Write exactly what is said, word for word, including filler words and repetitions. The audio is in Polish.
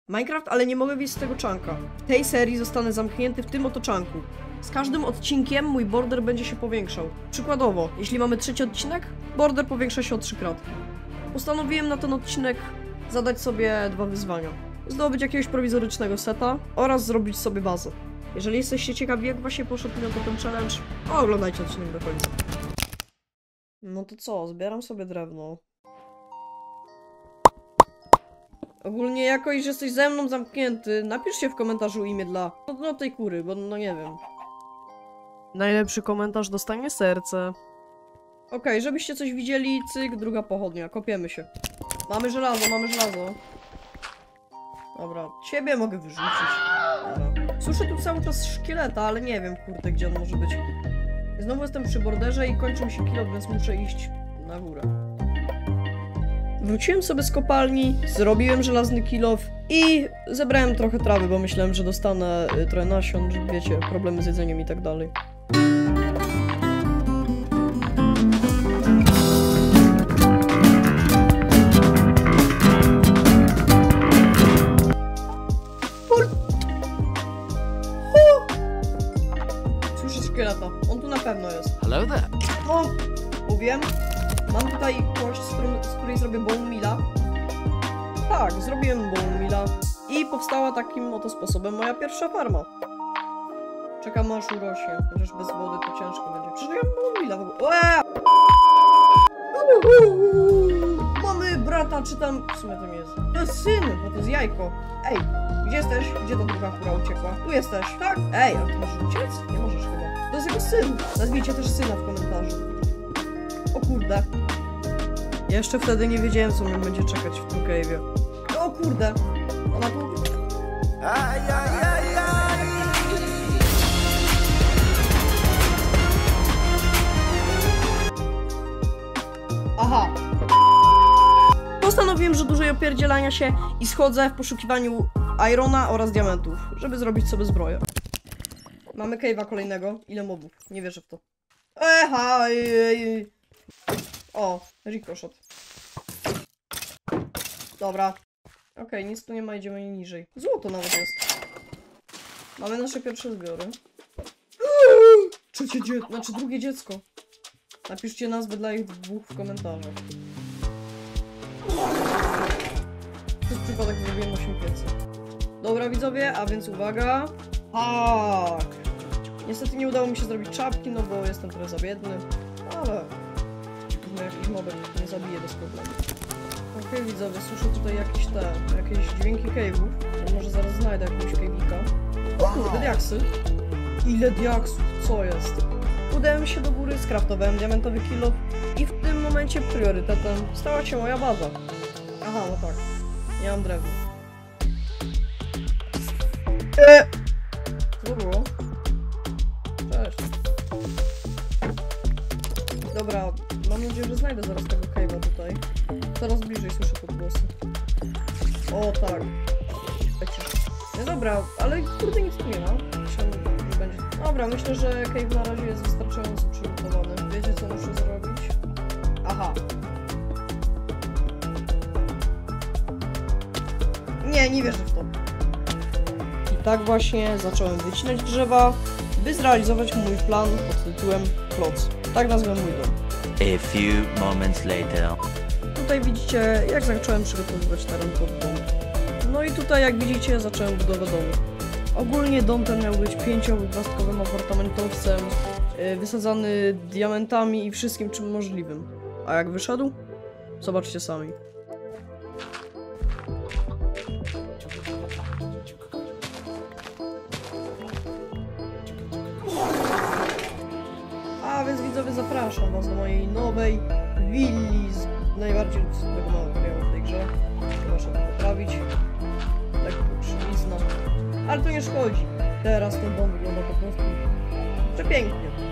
Minecraft, ale nie mogę wyjść z tego czanka. W tej serii zostanę zamknięty w tym oto czanku. Z każdym odcinkiem mój border będzie się powiększał. Przykładowo, jeśli mamy trzeci odcinek, border powiększa się o trzy kratki. Postanowiłem na ten odcinek zadać sobie dwa wyzwania. Zdobyć jakiegoś prowizorycznego seta oraz zrobić sobie bazę. Jeżeli jesteście ciekawi, jak właśnie poszedł mi na to ten challenge, oglądajcie odcinek do końca. No to co, zbieram sobie drewno. Ogólnie jakoś, że jesteś ze mną zamknięty, napiszcie w komentarzu imię dla... No, no tej kury, bo no nie wiem. Najlepszy komentarz dostanie serce. Okej, okay, żebyście coś widzieli, cyk, druga pochodnia, kopiemy się. Mamy żelazo, mamy żelazo. Dobra, ciebie mogę wyrzucić. Dobra. Słyszę tu cały czas szkieleta, ale nie wiem, kurde, gdzie on może być. Znowu jestem przy borderze i kończy mi się kilo, więc muszę iść na górę. Wróciłem sobie z kopalni, zrobiłem żelazny kilof i zebrałem trochę trawy, bo myślałem, że dostanę trochę nasion, że wiecie, problemy z jedzeniem i tak dalej. Słyszę szkieleta, on tu na pewno jest. Hello there. No, mówiłem. Mam tutaj kość, z, którą, z której zrobię bone meala. Tak, zrobiłem bone meala. I powstała takim oto sposobem moja pierwsza farma. Czekam aż urośnie, chociaż bez wody to ciężko będzie. Przecież ja mam bone meala w ogóle. Eee! Mamy brata, czy tam... W sumie to nie jest. To jest syn, bo to jest jajko. Ej, gdzie jesteś? Gdzie ta druga kura uciekła? Tu jesteś, tak? Ej, ale ty możesz uciec? Nie możesz chyba. To jest jego syn. Nazwijcie też syna w komentarzu. O kurde. Ja jeszcze wtedy nie wiedziałem, co mnie będzie czekać w tym cave'ie. O kurde. Ona tu... Aj, aj, aj, aj. Aha. Postanowiłem, że dłużej opierdzielania się i schodzę w poszukiwaniu irona oraz diamentów, żeby zrobić sobie zbroję. Mamy cave'a kolejnego. Ile mobów? Nie wierzę w to. Eha, ej. O, ricochet. Dobra. Okej, okay, nic tu nie ma, idziemy niżej. Złoto nawet jest. Mamy nasze pierwsze zbiory. Trzecie dziecko, znaczy drugie dziecko. Napiszcie nazwę dla ich dwóch w komentarzach. To jest przypadek, zrobiłem osiem piecy. Dobra widzowie, a więc uwaga. Tak. Niestety nie udało mi się zrobić czapki, no bo jestem trochę za biedny. Ale... jakiś mobek nie zabije bez problemu. Okej, okay, widzowie, słyszę tutaj jakieś te, jakieś dźwięki cave'ów. Może zaraz znajdę jakąś cave'ika. O kurde, diaksy. Ile diaksów, co jest? Udałem się do góry, skraftowałem diamentowy kilof i w tym momencie priorytetem stała się moja baza. Aha, no tak. Nie mam drewna. Eee! Co było? Cześć. Dobra, mam nadzieję, że znajdę zaraz tego cave'a tutaj. Coraz bliżej słyszę te głosy. O tak. No dobra, ale kurde nic tu nie ma. Myślałem, że będzie... Dobra, myślę, że cave na razie jest wystarczająco przygotowany. Wiecie, co muszę zrobić? Aha. Nie, nie wierzę w to. I tak właśnie zacząłem wycinać drzewa, by zrealizować mój plan pod tytułem Kloc. Tak nazwę mój dom. A few moments later. Tutaj widzicie, jak zacząłem przygotowywać teren pod dom. No i tutaj, jak widzicie, zacząłem budowę domu. Ogólnie dom ten miał być pięciogwiazdkowym apartamentowcem, yy, wysadzany diamentami i wszystkim czym możliwym. A jak wyszedł? Zobaczcie sami. A więc widzowie, zapraszam was do mojej nowej willi z najbardziej luksusowego materiału w tej grze. Muszę to poprawić. Lekko przylizna. Ale to nie szkodzi. Teraz ten dom wygląda po prostu przepięknie.